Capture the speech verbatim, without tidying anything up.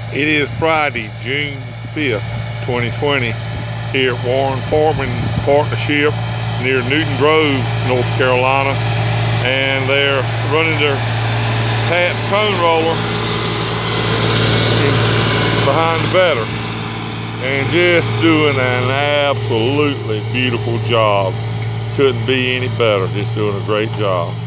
It is Friday, June fifth, twenty twenty, here at Warren Farming Partnership near Newton Grove, North Carolina. And they're running their Pat's cone roller behind the better and just doing an absolutely beautiful job. Couldn't be any better, just doing a great job.